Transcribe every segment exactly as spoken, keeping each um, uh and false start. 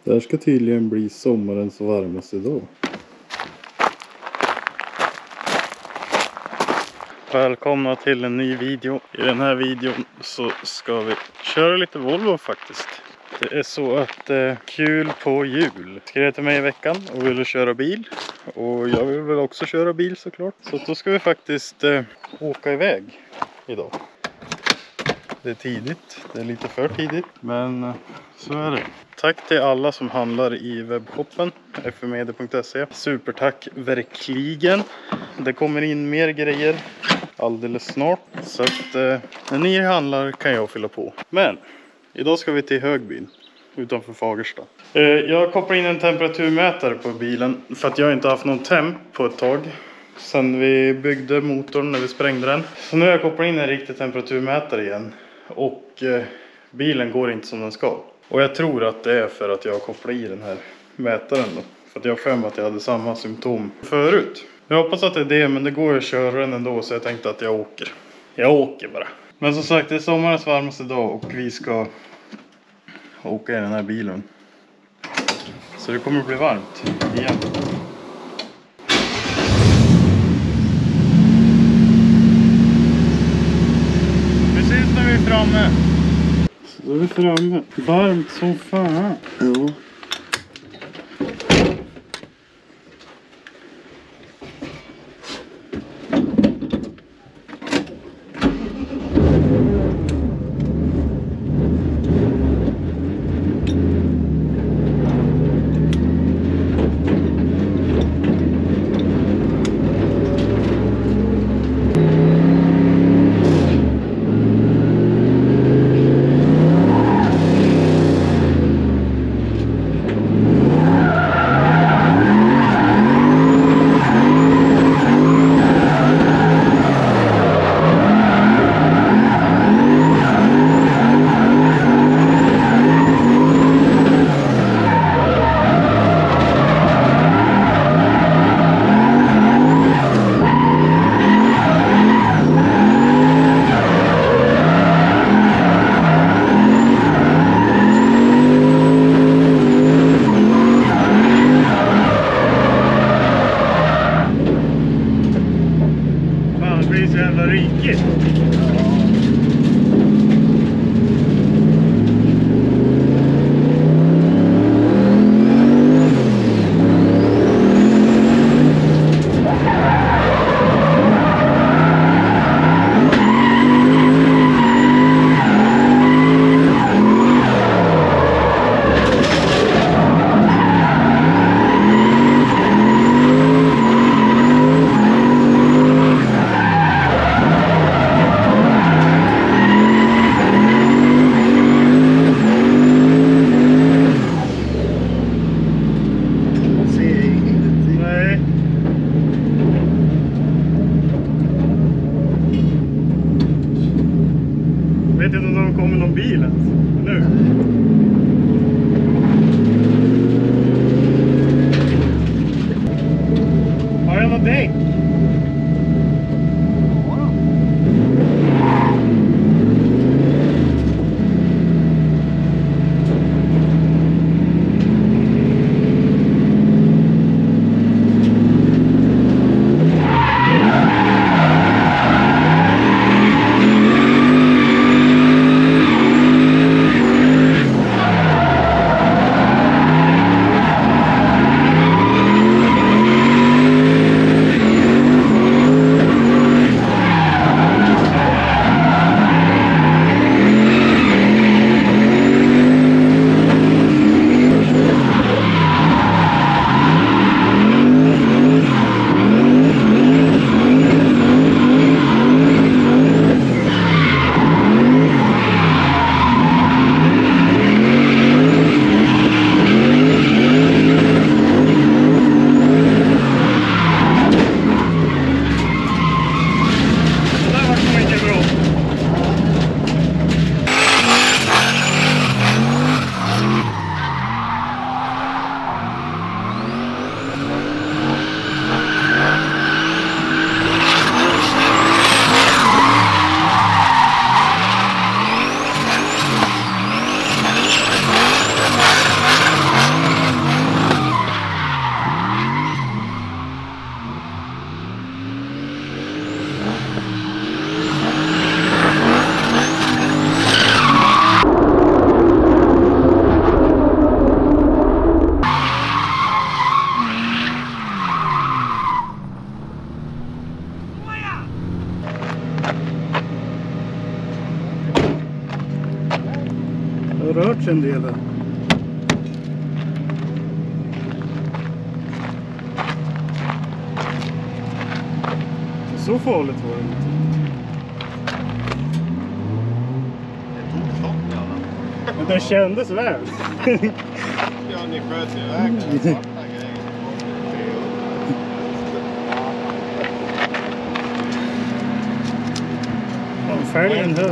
Det här ska tydligen bli sommarens varmaste dag. Välkomna till en ny video. I den här videon så ska vi köra lite Volvo faktiskt. Det är så att eh, kul på jul. Skrev till mig i veckan och ville köra bil. Och jag vill väl också köra bil såklart. Så då ska vi faktiskt eh, åka iväg idag. Det är tidigt, det är lite för tidigt, men eh, så är det. Tack till alla som handlar i webbshoppen f m media punkt se. Supertack verkligen. Det kommer in mer grejer alldeles snart. Så att eh, när ni handlar kan jag fylla på. Men idag ska vi till Högbyn utanför Fagersta. Eh, jag kopplar in en temperaturmätare på bilen för att jag inte haft någon temp på ett tag. Sen vi byggde motorn när vi sprängde den. Så nu har jag kopplat in en riktig temperaturmätare igen. Och eh, bilen går inte som den ska. Och jag tror att det är för att jag har kopplat i den här mätaren då. För att jag har för mig att jag hade samma symptom förut. Jag hoppas att det är det, men det går att köra den ändå, så jag tänkte att jag åker. Jag åker bara. Men som sagt, det är sommarens varmaste dag och vi ska åka i den här bilen. Så det kommer bli varmt igen. Vi syns när vi är framme. Så då är vi framme. Varmt som fan. Ja. Jag vet inte om det kommer någon bil ens. Nu. Har jag något däck? har rört sig en del där. Så farligt var det inte. Det tog stopp i alla. Men det kändes väl. Ja, ni sköt iväg den svarta grejen. Ja, fälgen höll.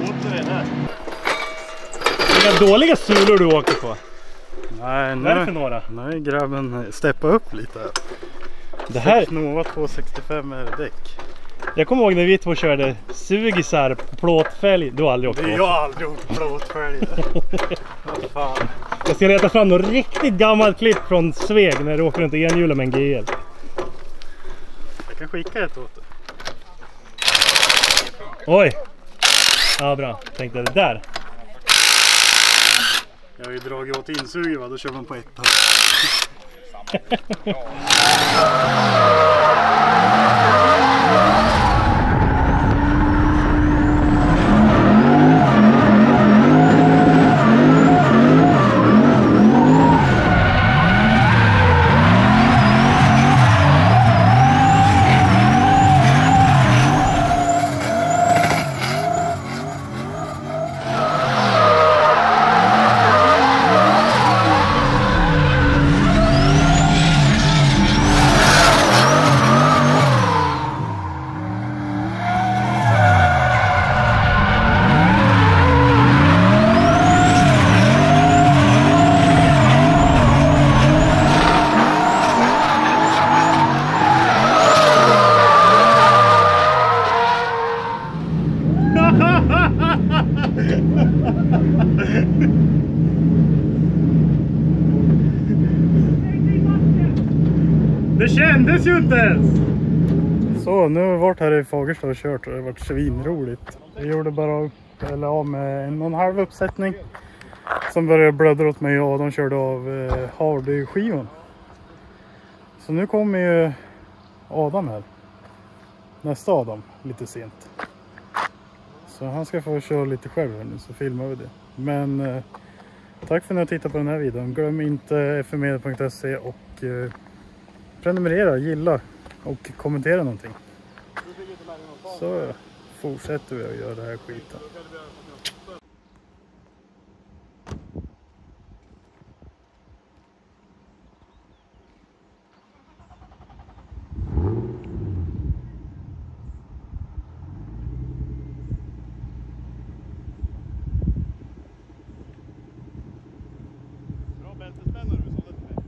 Inga dåliga sulor du åker på. Nej, Vad är det för några? Nej, grabben, steppa upp lite här. Det här, Nova tvåhundrasextiofem är däck. jag kommer ihåg när vi två körde sugisar på plåtfälg. Du har aldrig åkt Det på. är jag aldrig åkt plåtfälg. Vad fan. Jag ska leta fram något riktigt gammalt klipp från Sveg när du åker runt enhjulen med en G L. Jag kan skicka ett åt dig. Oj! Ja, bra. Tänkte det där. Jag har ju dragit åt insuget, va? Då kör man på ettan. Det kändes ju inte ens! Så, nu har vi varit här i Fagersta och kört och det har varit svinroligt. Vi gjorde bara eller av med en och en halv uppsättning. Som började blödra åt mig och de körde av eh, Hardy-skivan. Så nu kommer ju Adam här. Nästa Adam, lite sent. Så han ska få köra lite själv här nu, så filmar vi det. Men eh, tack för att ni har tittat på den här videon. Glöm inte f m e punkt se och eh, prenumerera, gilla och kommentera någonting. Så fortsätter vi att göra det här skiten. Bra bältespännare du sålde till mig.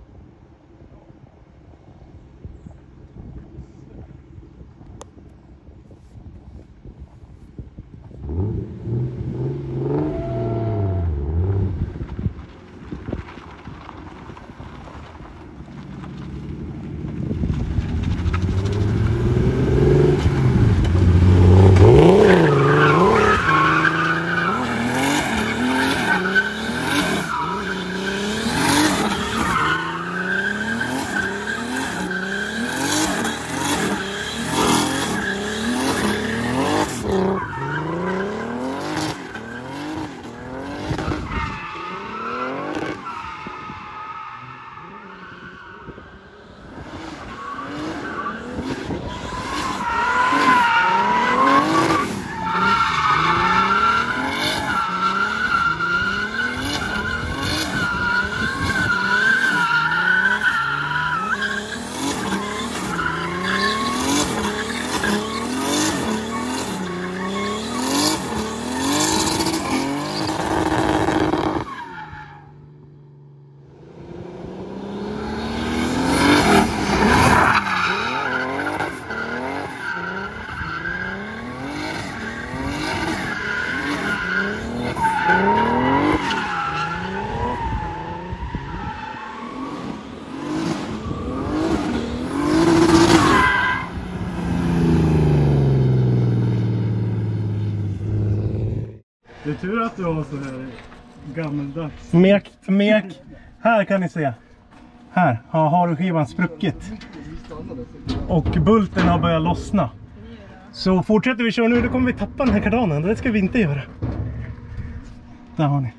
Det är tur att du har så här gammaldags. Mek, mek. Här kan ni se. Här har Hardy-skivan spruckit. Och bulten har börjat lossna. Så fortsätter vi köra nu, då kommer vi tappa den här kardanen. Det ska vi inte göra. Där har ni.